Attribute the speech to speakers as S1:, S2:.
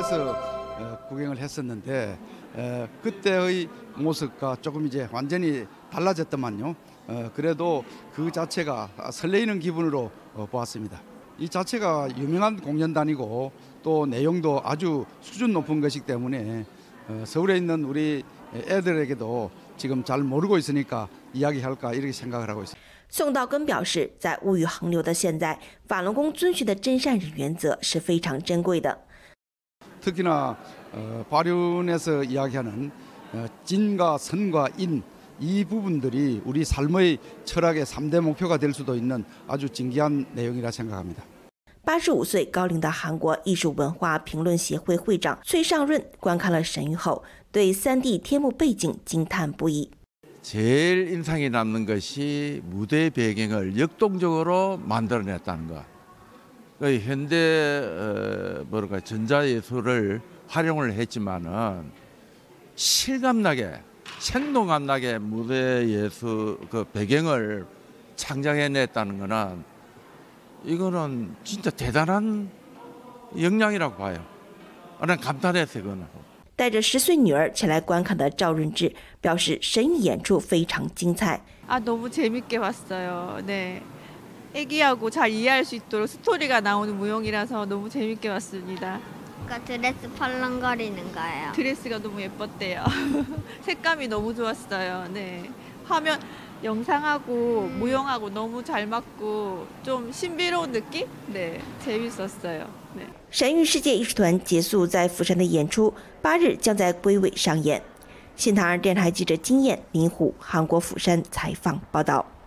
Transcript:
S1: 서울에서 구경을 했었는데 그때의 모습과 조금 이제 완전히 달라졌더만요. 그래도 그 자체가 설레이는 기분으로 보았습니다. 이 자체가 유명한 공연단이고 또 내용도 아주 수준 높은 것이기 때문에 서울에 있는 우리 애들에게도 지금 잘 모르고 있으니까 이야기할까 이렇게 생각을 하고 있습니다.
S2: 宋道根表示，在物欲横流的现在，法轮功遵循的真善忍原则是非常珍贵的。
S1: 특히나 발윤에서 이야기하는 진과 선과 인 이 부분들이 우리 삶의 철학의 3대 목표가 될 수도 있는 아주 진귀한 내용이라 생각합니다.
S2: 85岁高龄的韩国艺术文化评论协会会长崔尚润观看了神谕后，对3D天幕背景惊叹不已。
S3: 제일 인상이 남는 것이 무대 배경을 역동적으로 만들어냈다는 것. 현대 뭐랄까 전자예술을 활용을 했지만은 실감나게 생동감나게 무대 예술 그 배경을 창작해냈다는 거는 이거는 진짜 대단한 역량이라고 봐요. 저는 감탄했어요, 그거는.
S2: 带着10岁女儿前来观看的赵润智表示，神谕演出非常精彩。
S4: 너무 재밌게 봤어요. 네. 애기하고 잘 이해할 수 있도록 스토리가 나오는 무용이라서 너무 재밌게 봤습니다.
S5: 드레스 펄렁거리는 거예요.
S4: 드레스가 너무 예뻤대요. 색감이 너무 좋았어요. 네. 화면 영상하고 무용하고 너무 잘 맞고 좀 신비로운 느낌? 네, 재밌었어요. 네.
S2: 神谕世界艺术团结束在釜山的演出，8日将在龟尾上演。新唐人电台记者金燕、林虎，韩国釜山采访报道。